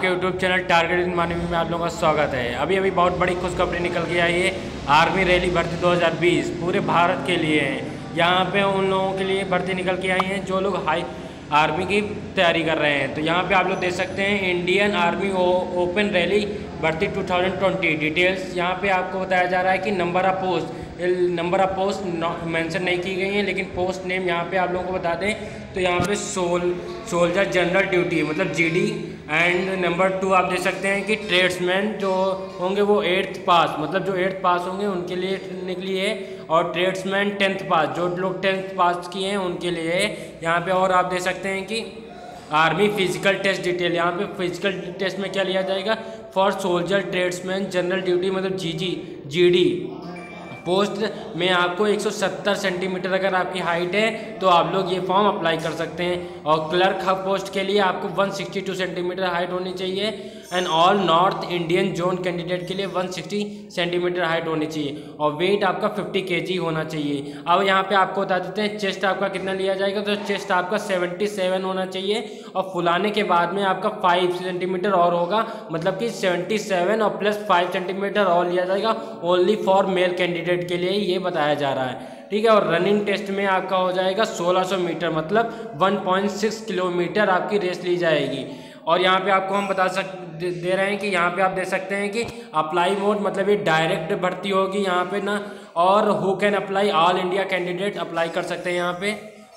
आपके YouTube channel target मानवी में आप लोगों का स्वागत है। अभी बहुत बड़ी खुशखबरी निकल के आई है। आर्मी रैली भर्ती 2020 पूरे भारत के लिए है। यहाँ पे उन लोगों के लिए भर्ती निकल के आई है जो लोग हाई आर्मी की तैयारी कर रहे हैं। तो यहाँ पे आप लोग देख सकते हैं इंडियन आर्मी ओपन रैली भर्ती 2020 डिटेल्स। यहाँ पे आपको बताया जा रहा है कि नंबर ऑफ पोस्ट मेंशन नहीं की गई हैं, लेकिन पोस्ट नेम यहाँ पे आप लोगों को बता दें तो यहाँ पे सोल्जर जनरल ड्यूटी मतलब जीडी एंड नंबर 2 आप देख सकते हैं कि ट्रेड्समैन जो होंगे वो 8th पास मतलब जो 8th पास होंगे उनके लिए निकली है, और ट्रेड्समैन 10th पास जो लोग 10th पास किए हैं उनके लिए यहाँ पे। और आप देख सकते हैं कि आर्मी फिजिकल टेस्ट डिटेल, यहाँ पे फिजिकल टेस्ट में क्या लिया जाएगा for soldier tradesman general duty मतलब जीडी पोस्ट में आपको 170 सेंटीमीटर अगर आपकी हाइट है तो आप लोग ये फॉर्म अप्लाई कर सकते हैं। और क्लर्क पोस्ट के लिए आपको 162 सेंटीमीटर हाइट होनी चाहिए and all North Indian zone candidate के लिए 160 सेंटीमीटर हाइट होनी चाहिए और वेट आपका 50 kg होना चाहिए। अब यहाँ पे आपको बता देते हैं चेस्ट आपका कितना लिया जाएगा, तो चेस्ट आपका 77 होना चाहिए और फुलाने के बाद में आपका 5 सेंटीमीटर और होगा, मतलब कि 77 और प्लस 5 सेंटीमीटर और लिया जाएगा ओनली फॉर मेल कैंडिडेट के लिए ये बताया जा रहा है। ठीक है। और रनिंग टेस्ट में आपका हो जाएगा 1600 मीटर मतलब 1.6 किलोमीटर आपकी रेस ली जाएगी। और यहाँ पे आपको हम दे रहे हैं कि यहाँ पे आप देख सकते हैं कि अप्लाई मोड मतलब ये डायरेक्ट भर्ती होगी यहाँ पे ना, और who can apply all India candidate apply कर सकते हैं यहाँ पे।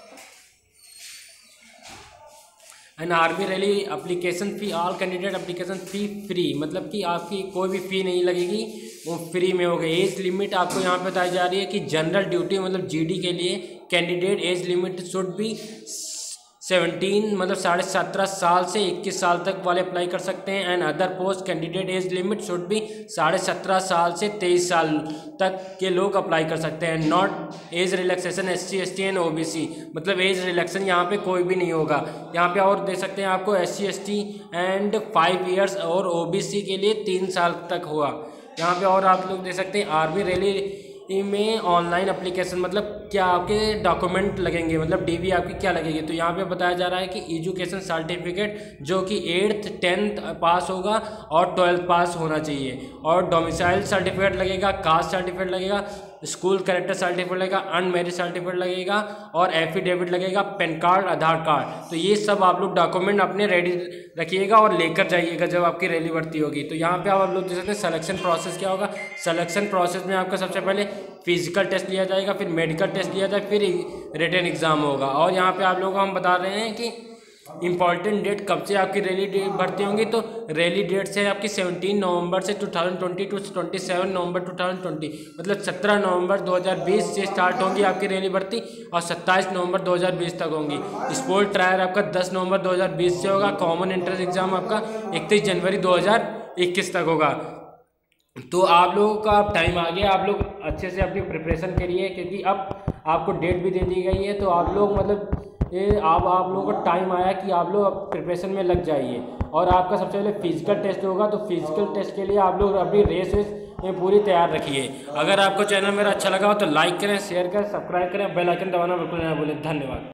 And army rally application fee all candidate application fee free मतलब कि आपकी कोई भी फ़ी नहीं लगेगी, वो फ्री में हो गई। एज लिमिट आपको यहाँ पे बताई जा रही है कि जनरल ड्यूटी मतलब जीडी के लिए candidate age limit should be 17 मतलब 17.5 साल से 21 साल तक वाले अप्लाई कर सकते हैं। And other post candidate age limit should be 17.5 साल से 23 साल तक के लोग अप्लाई कर सकते हैं। Not age relaxation SC ST and OBC मतलब एज रिलैक्सेशन यहाँ पे कोई भी नहीं होगा। यहाँ पे और दे सकते हैं आपको SC ST एंड 5 ईयर्स और OBC के लिए 3 साल तक हुआ यहाँ पे। और आप लोग दे सकते हैं आर्मी रैली में ऑनलाइन एप्लीकेशन मतलब क्या आपके डॉक्यूमेंट लगेंगे मतलब DV आपकी क्या लगेगी, तो यहाँ पे बताया जा रहा है कि एजुकेशन सर्टिफिकेट जो कि 8th 10th पास होगा और 12th पास होना चाहिए, और डोमिसाइल सर्टिफिकेट लगेगा, कास्ट सर्टिफिकेट लगेगा, स्कूल कैरेक्टर सर्टिफिकेट लगेगा, अनमेरिड सर्टिफिकेट लगेगा और एफिडेविट लगेगा, पैन कार्ड, आधार कार्ड। तो ये सब आप लोग डॉक्यूमेंट अपने रेडी रखिएगा और लेकर जाइएगा जब आपकी रैली भर्ती होगी। तो यहाँ पे आप लोग देख सकते हैं सिलेक्शन प्रोसेस क्या होगा। सिलेक्शन प्रोसेस में आपका सबसे पहले फिजिकल टेस्ट लिया जाएगा, फिर मेडिकल टेस्ट लिया जाएगा, फिर रिटन एग्जाम होगा। और यहाँ पे आप लोगों को हम बता रहे हैं कि इम्पॉर्टेंट डेट कब से आपकी रैली भर्ती होंगी, तो रैली डेट से आपकी 17 नवंबर से 2020 टू 27 नवंबर 2020 मतलब 17 नवंबर 2020 से स्टार्ट होंगी आपकी रैली भर्ती और 27 नवंबर 2020 तक होंगी। स्पोर्ट ट्रायल आपका 10 नवंबर 2020 से होगा। कॉमन एंट्रेंस एग्जाम आपका 31 जनवरी 2021 तक होगा। तो आप लोगों का टाइम आ गया, आप लोग अच्छे से अपनी प्रिपरेशन करिए क्योंकि अब आपको डेट भी दे दी गई है। तो आप लोग मतलब ये आप लोगों का टाइम आया कि आप लोग अब प्रिपरेशन में लग जाइए। और आपका सबसे पहले फिजिकल टेस्ट होगा, तो फिजिकल टेस्ट के लिए आप लोग अपनी रेस में पूरी तैयार रखिए। अगर आपको चैनल मेरा अच्छा लगा हो तो लाइक करें, शेयर करें, सब्सक्राइब करें, बेल आइकन दबाना बिल्कुल ना भूलें। धन्यवाद।